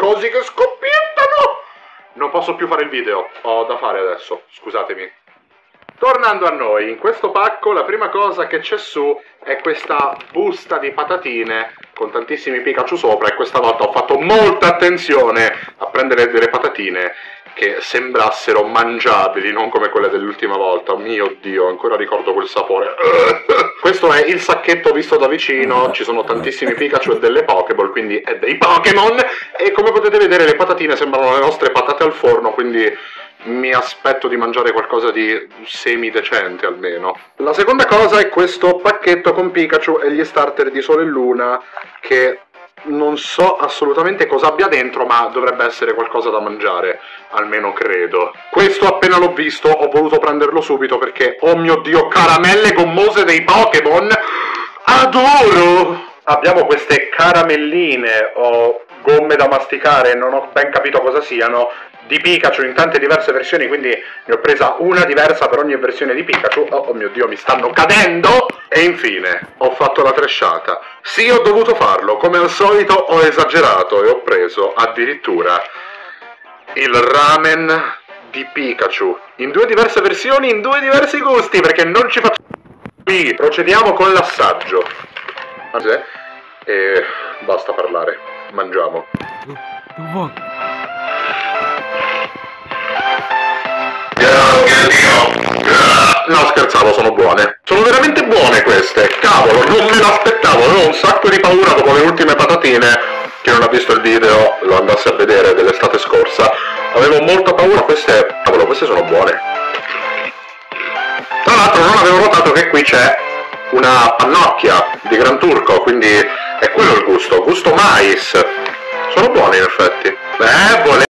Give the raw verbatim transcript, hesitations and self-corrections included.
cosi che scoppiettano. Non posso più fare il video, ho da fare adesso, scusatemi. Tornando a noi, in questo pacco la prima cosa che c'è su è questa busta di patatine con tantissimi Pikachu sopra, e questa volta ho fatto molta attenzione a prendere delle patatine che sembrassero mangiabili, non come quelle dell'ultima volta. Mio Dio, ancora ricordo quel sapore. Questo è il sacchetto visto da vicino, ci sono tantissimi Pikachu e delle Pokéball, quindi è dei Pokémon, e come potete vedere le patatine sembrano le nostre patate al forno, quindi mi aspetto di mangiare qualcosa di semi-decente almeno. La seconda cosa è questo pacchetto con Pikachu e gli starter di Sole e Luna, che non so assolutamente cosa abbia dentro, ma dovrebbe essere qualcosa da mangiare, almeno credo. Questo appena l'ho visto ho voluto prenderlo subito perché, oh mio Dio, caramelle gommose dei Pokémon! Adoro! Abbiamo queste caramelline o gomme da masticare, non ho ben capito cosa siano, di Pikachu in tante diverse versioni, quindi ne ho presa una diversa per ogni versione di Pikachu. Oh, oh mio Dio, mi stanno cadendo! E infine, ho fatto la tresciata. Sì, ho dovuto farlo, come al solito ho esagerato e ho preso addirittura il ramen di Pikachu, in due diverse versioni, in due diversi gusti, perché non ci faccio qui. Procediamo con l'assaggio. E basta parlare, mangiamo. No, scherzavo, sono buone. Sono veramente buone queste. Cavolo, non me l'aspettavo. Avevo un sacco di paura dopo le ultime patatine. Chi non ha visto il video lo andasse a vedere, dell'estate scorsa. Avevo molta paura. Queste, cavolo, queste sono buone. Tra l'altro non avevo notato che qui c'è una pannocchia di Gran Turco, quindi è quello il gusto. Gusto mais. Sono buone in effetti. Eh, vole